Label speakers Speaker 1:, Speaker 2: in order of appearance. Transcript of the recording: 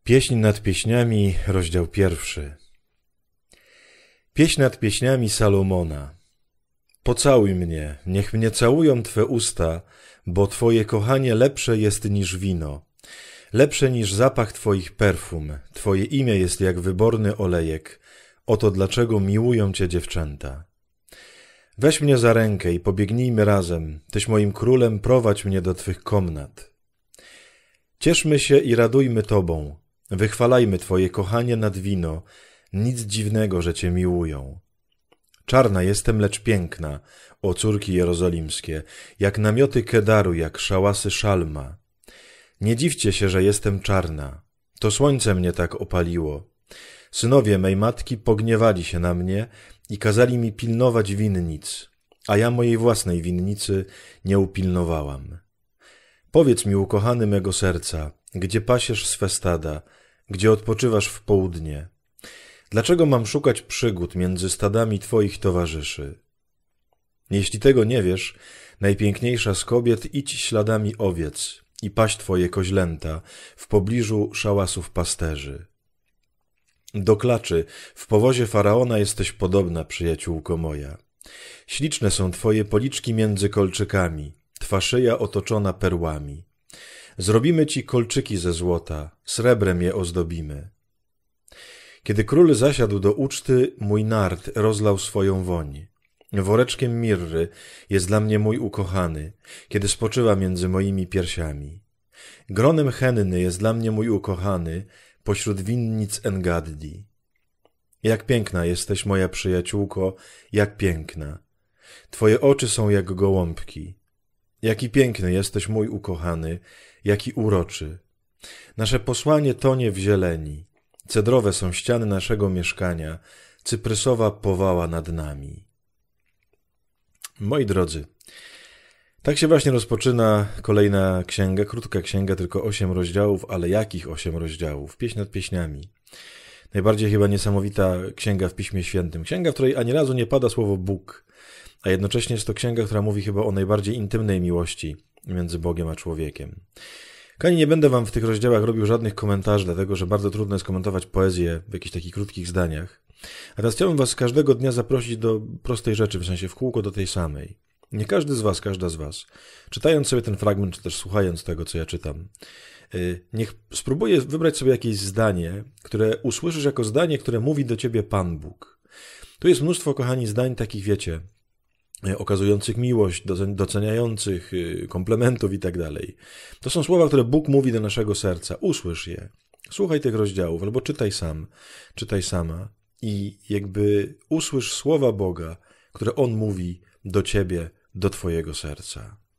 Speaker 1: Pieśń nad pieśniami, rozdział 1. Pieśń nad pieśniami Salomona. Pocałuj mnie, niech mnie całują Twe usta, bo Twoje kochanie lepsze jest niż wino, lepsze niż zapach Twoich perfum. Twoje imię jest jak wyborny olejek, oto dlaczego miłują Cię dziewczęta. Weź mnie za rękę i pobiegnijmy razem, Tyś moim królem, prowadź mnie do Twych komnat. Cieszmy się i radujmy Tobą, wychwalajmy Twoje kochanie nad wino, nic dziwnego, że Cię miłują. Czarna jestem, lecz piękna, o córki jerozolimskie, jak namioty Kedaru, jak szałasy Szalma. Nie dziwcie się, że jestem czarna, to słońce mnie tak opaliło. Synowie mej matki pogniewali się na mnie i kazali mi pilnować winnic, a ja mojej własnej winnicy nie upilnowałam. Powiedz mi, ukochany mego serca, gdzie pasiesz swe stada, gdzie odpoczywasz w południe? Dlaczego mam szukać przygód między stadami Twoich towarzyszy? Jeśli tego nie wiesz, najpiękniejsza z kobiet, idź śladami owiec i paść Twoje koźlęta w pobliżu szałasów pasterzy. Do klaczy w powozie Faraona jesteś podobna, przyjaciółko moja. Śliczne są Twoje policzki między kolczykami, Twa szyja otoczona perłami. Zrobimy Ci kolczyki ze złota, srebrem je ozdobimy. Kiedy król zasiadł do uczty, mój nard rozlał swoją woń. Woreczkiem mirry jest dla mnie mój ukochany, kiedy spoczywa między moimi piersiami. Gronem henny jest dla mnie mój ukochany, pośród winnic Engaddi. Jak piękna jesteś, moja przyjaciółko, jak piękna. Twoje oczy są jak gołąbki. Jaki piękny jesteś, mój ukochany, jaki uroczy. Nasze posłanie tonie w zieleni. Cedrowe są ściany naszego mieszkania, cyprysowa powała nad nami. Moi drodzy, tak się właśnie rozpoczyna kolejna księga, krótka księga, tylko 8 rozdziałów, ale jakich 8 rozdziałów? Pieśń nad pieśniami. Najbardziej chyba niesamowita księga w Piśmie Świętym. Księga, w której ani razu nie pada słowo Bóg, a jednocześnie jest to księga, która mówi chyba o najbardziej intymnej miłości między Bogiem a człowiekiem. Kochani, nie będę wam w tych rozdziałach robił żadnych komentarzy, dlatego że bardzo trudno jest komentować poezję w jakichś takich krótkich zdaniach. A teraz chciałbym was każdego dnia zaprosić do prostej rzeczy, w sensie w kółko do tej samej. Nie każdy z was, każda z was, czytając sobie ten fragment, czy też słuchając tego, co ja czytam, niech spróbuje wybrać sobie jakieś zdanie, które usłyszysz jako zdanie, które mówi do ciebie Pan Bóg. Tu jest mnóstwo, kochani, zdań takich, wiecie, okazujących miłość, doceniających, komplementów i tak dalej. To są słowa, które Bóg mówi do naszego serca. Usłysz je. Słuchaj tych rozdziałów, albo czytaj sam, czytaj sama i jakby usłysz słowa Boga, które On mówi do ciebie, do twojego serca.